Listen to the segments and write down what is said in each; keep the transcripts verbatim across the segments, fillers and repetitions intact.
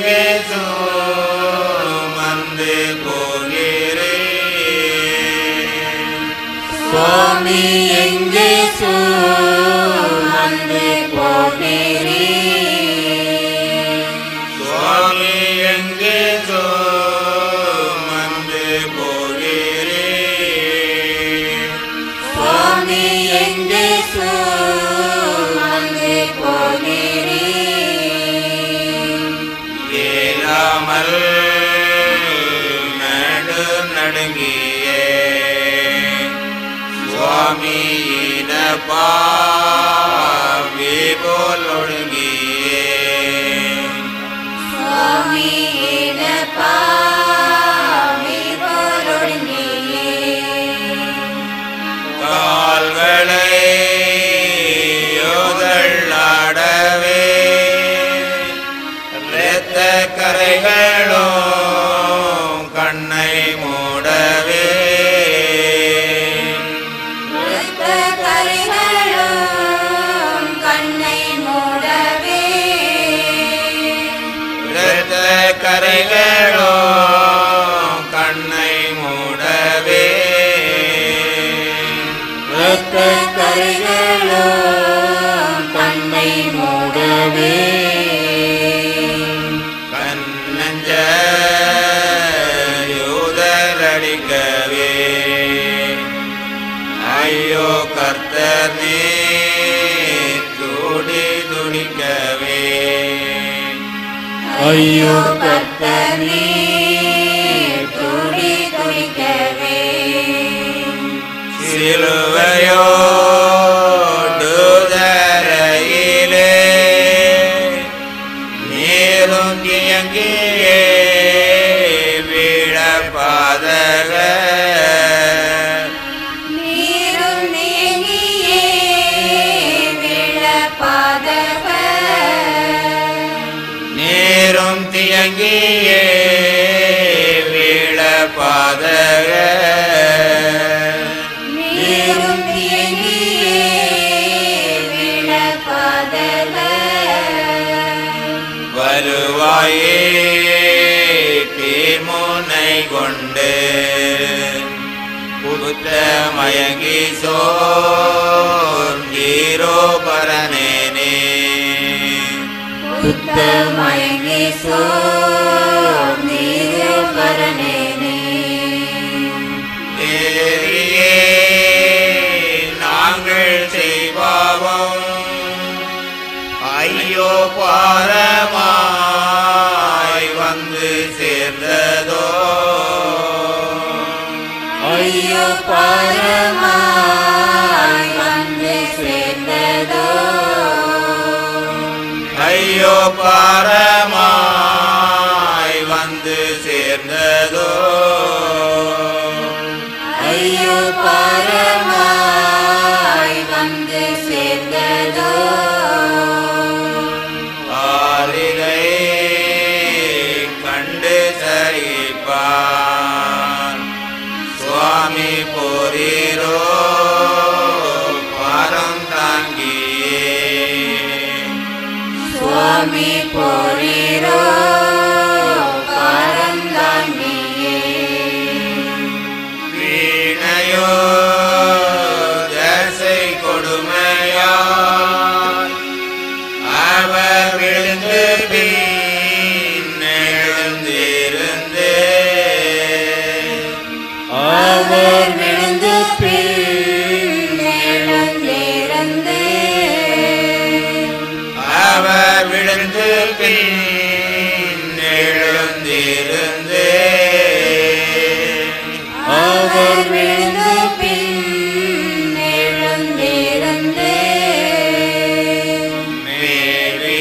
எங்கே சுமந்து போகிறேன் சுவாமி எங்கே சுமந்து போகிறேன் சுவாமி எங்கே சுமந்து போகிறேன் சுவாமி எங்கே சுமந்து போகிறேன் ஏலாமல் நடு நடுங்கியே சுவாமியின பாவி போல் ஒடுங்கியே சுவாமியின பாவி போல் ஒடுங்கியே கால்களை யோதள்ளாடவே இரத்த கரைகளும் கண்ணை மூடவே இரத்த கரைகளும் கண்ணை மூடவே இரத்த கரைகளும் கண்ணை மூடவே இரத்த கரைகளும் கண்ணை மூடவே கண்ணஞ்ச யூதரடிக்கவே ஐயோ கர்த்தர் நீ துடி துடிக்கவே ஐயோ கர்த்தர் நீர் துடி துடிக்கவே சிலுவையோடு தரையிலே நீரும் கியங்கியே விழப்பாதக நீரும் நீங்கியே விழப்பாதக நீரும் தியங்கியே விழப்பாதக நீரும் நீங்கியே விழப்பாதக வருவாயே தீர்முனை கொண்டு புத்த மயங்கி சோர்ந்தீரோ பரனேனே புத்த மயங்கி சோர்ந்தீரோ பரனேனே தேரியே நாங்கள் செய்வாவோம் ஐயோ பாரமாய் வந்து சேர்ந்ததோ ஐயோ பாரமாய் வந்து சேர்ந்ததோ ஐயோ பாரமாய் வந்து சேர்ந்ததோ ஐயோ பாரமாய் வந்து சேர்ந்ததோ ஆரிகை கண்டு சரிப்பார் சுவாமி போரீரோ பாரம் தாங்கியே சுவாமி போரீரோ பாரந்தாங்கியே வீணையோ தசை கொடுமையால் அவர் விழுந்து பின் எழுந்திருந்து அவர் விழுந்து பின் எழுந்திருந்து அவர் விழுந்து பின் எழுந்திருந்து அவர் விழுந்து பின் எழுந்திருந்து மேவி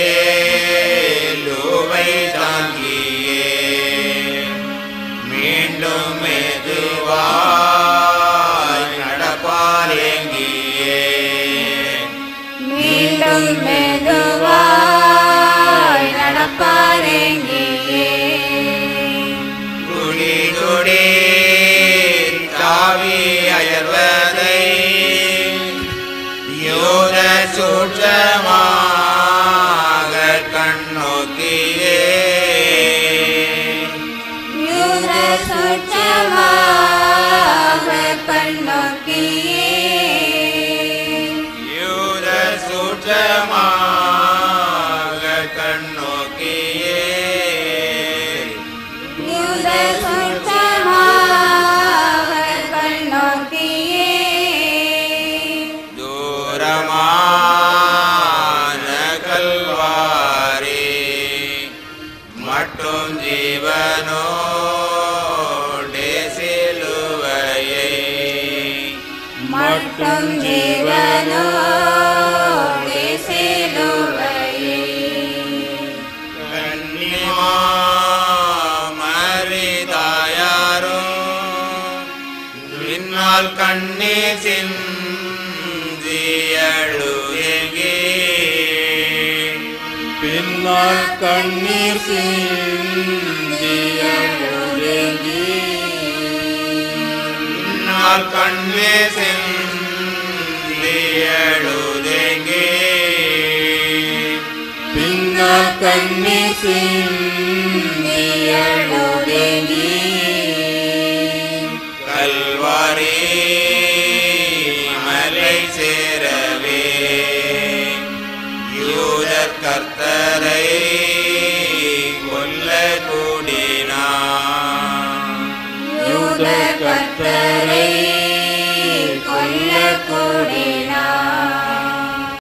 சேலுவை தாங்கியே மீண்டும் மெதுவாய் நடப்பார் எங்கியே மீண்டும் மெதுவாய் நடப்பாரெங்கியே குடி குடி தாவி அயர்வதை யோக சூட்சமாக கண்ணோக்கியே சூட்சமாக கண்ணோக்கியே யூத சூட்சமாக கண்ணோக்கியே யூத சூட்சமாக கண்ணோக்கியே தூரமான கல்வாரி மட்டும் ஜீவனோடே சிலுவையை மட்டும் ஜீவனோடே சிலுவையை கன்னிமா மரிதாயாரும் பின்னால் கண்ணீர் சிந்தியழுகி பின்னால் கண்ணீர் சிந்தியழுகி பின்னால் கண்ணீர் சிந்தியழுகி பின்னால் கண்ணீர் சிந்தியழுகி கல்வாரி மலை சேரவே யூதர் கர்த்தரை கொல்ல கூடினார் யூத கர்த்தரை